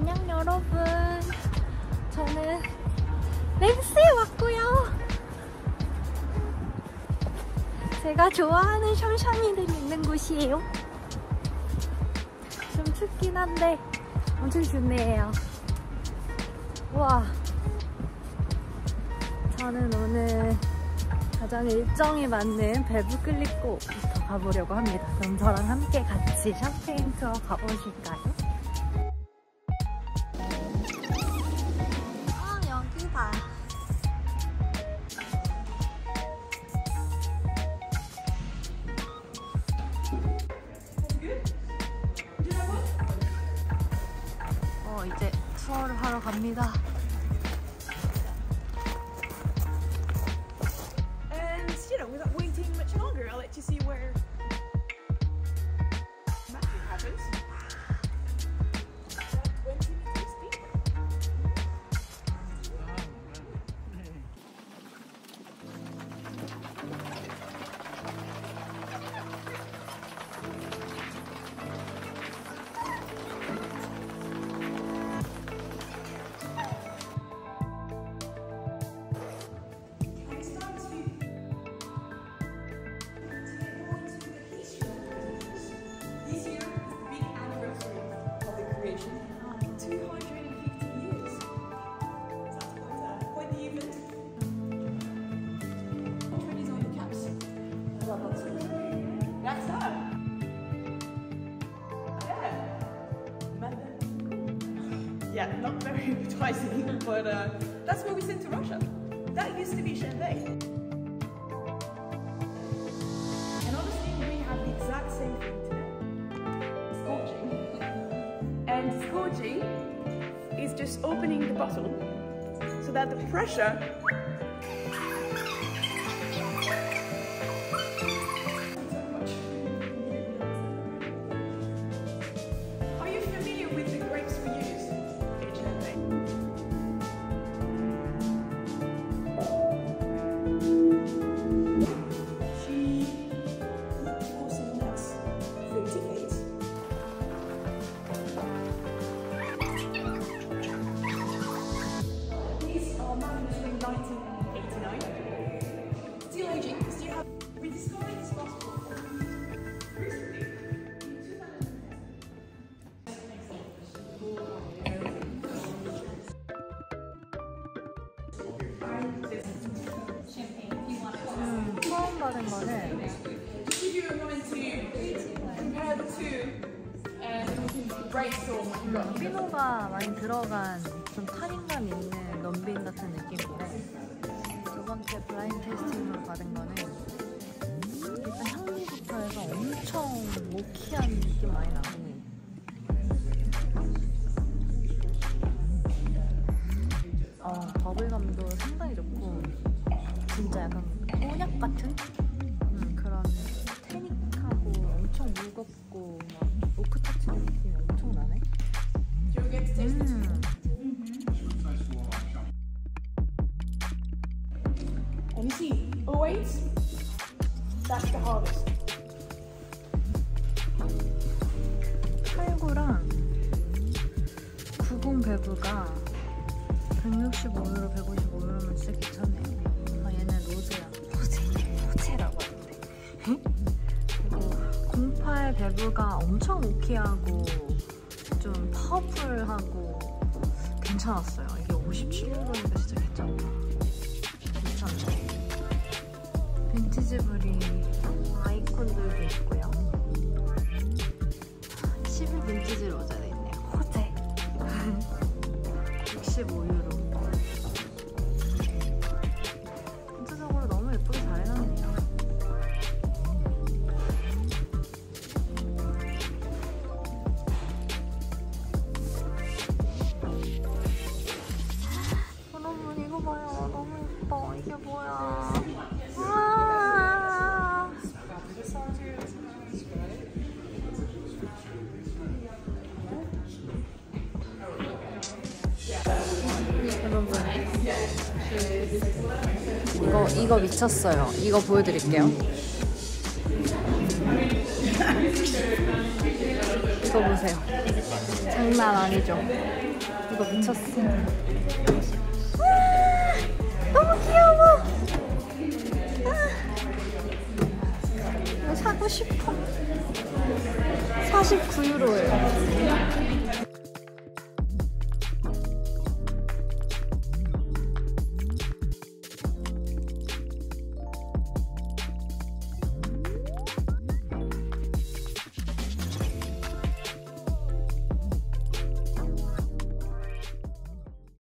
안녕 여러분, 저는 랭스에 왔고요. 제가 좋아하는 샴샴이들이 있는 곳이에요. 좀 춥긴 한데 엄청 좋네요. 우와, 저는 오늘 가장 일정에 맞는 벨브클립고부터 가보려고 합니다. 그럼 저랑 함께 같이 샴페인 투어 가보실까요? 여기다. 이제 투어를 하러 갑니다. Without waiting much longer, I'll let you see where magic happens. 20 meters deep. That's her. Yeah, not very appetizing, but that's what we sent to Russia. That used to be Champagne. And honestly, we have the exact same thing today. Scorching. And scorching is just opening the bottle so that the pressure 처음 받은 거는 피노가 많이 들어간 좀 탄닌감 있는 넘빈 같은 느낌인데, 두 번째 블라인드 테이스팅으로 받은 거는 일단 향미부터 해서 엄청 모키한 느낌 많이 나고, 버블감도 상당히 좋고, 진짜 약간 곤약 같은 그런 태닉하고 엄청 무겁고 막 오크터치 느낌이 엄청 나네. And you see, always, that's the hardest. 89랑 90 밸브가 165유로, 155유로면 진짜 괜찮네요. 얘는 로제라고 하는데. 그리고 08 밸브가 엄청 오키하고 좀 퍼플하고 괜찮았어요. 이게 57유로니까 진짜 괜찮다. 괜찮네. 빈티지 브리 아이콘들도 있고요. 11 빈티지 로제도 있네요. 호재 65유로. 전체적으로 너무 예쁘게 잘 해놨네요. 여러분 이거 봐요. 너무 예뻐. 이게 뭐야. 우와. 여러분 이거 미쳤어요. 이거 보여드릴게요. 이거 보세요. 장난 아니죠? 이거 미쳤어. 너무 귀여워. 이거 사고 싶어. 49유로예요.